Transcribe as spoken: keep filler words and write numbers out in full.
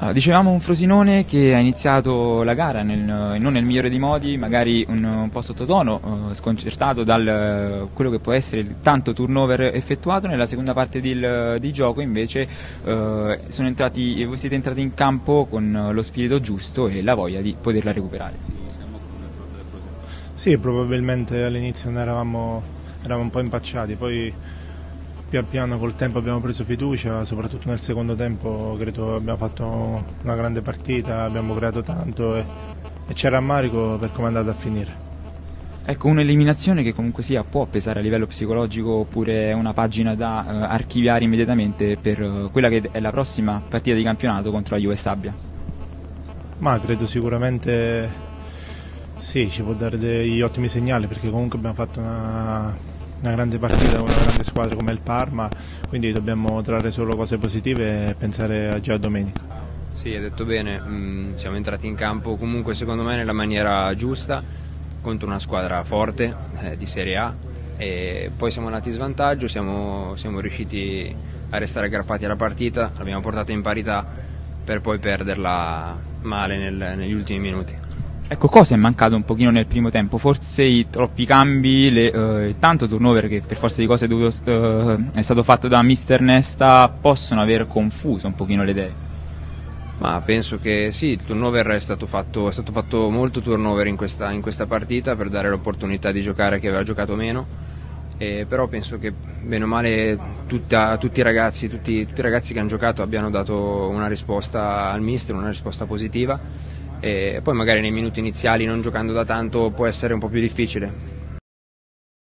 Allora, dicevamo un Frosinone che ha iniziato la gara nel, non nel migliore dei modi, magari un, un po' sottotono, eh, sconcertato dal eh, quello che può essere il tanto turnover effettuato. Nella seconda parte di, di gioco invece eh, sono entrati, voi siete entrati in campo con lo spirito giusto e la voglia di poterla recuperare. Sì, probabilmente all'inizio ne eravamo, eravamo un po' impacciati, poi pian piano col tempo abbiamo preso fiducia, soprattutto nel secondo tempo credo abbiamo fatto una grande partita, abbiamo creato tanto e, e c'è rammarico per come è andata a finire. Ecco, un'eliminazione che comunque sia può pesare a livello psicologico oppure è una pagina da eh, archiviare immediatamente per eh, quella che è la prossima partita di campionato contro la Juve Sabbia? Ma credo sicuramente sì, ci può dare degli ottimi segnali perché comunque abbiamo fatto una, una grande partita con una grande squadra come il Parma, quindi dobbiamo trarre solo cose positive e pensare già a domenica. Sì, hai detto bene, mm, siamo entrati in campo comunque secondo me nella maniera giusta contro una squadra forte eh, di Serie A e poi siamo andati in svantaggio, siamo, siamo riusciti a restare aggrappati alla partita, l'abbiamo portata in parità per poi perderla male nel, negli ultimi minuti. Ecco, cosa è mancato un pochino nel primo tempo? Forse i troppi cambi, le, eh, tanto turnover che per forza di cose è, dovuto, eh, è stato fatto da mister Nesta, possono aver confuso un pochino le idee. Ma penso che sì, il turnover è stato fatto, è stato fatto molto turnover in questa, in questa partita per dare l'opportunità di giocare a chi aveva giocato meno, eh, però penso che bene o male tutta, tutti, i ragazzi, tutti, tutti i ragazzi che hanno giocato abbiano dato una risposta al mister, una risposta positiva. E poi magari nei minuti iniziali non giocando da tanto può essere un po' più difficile,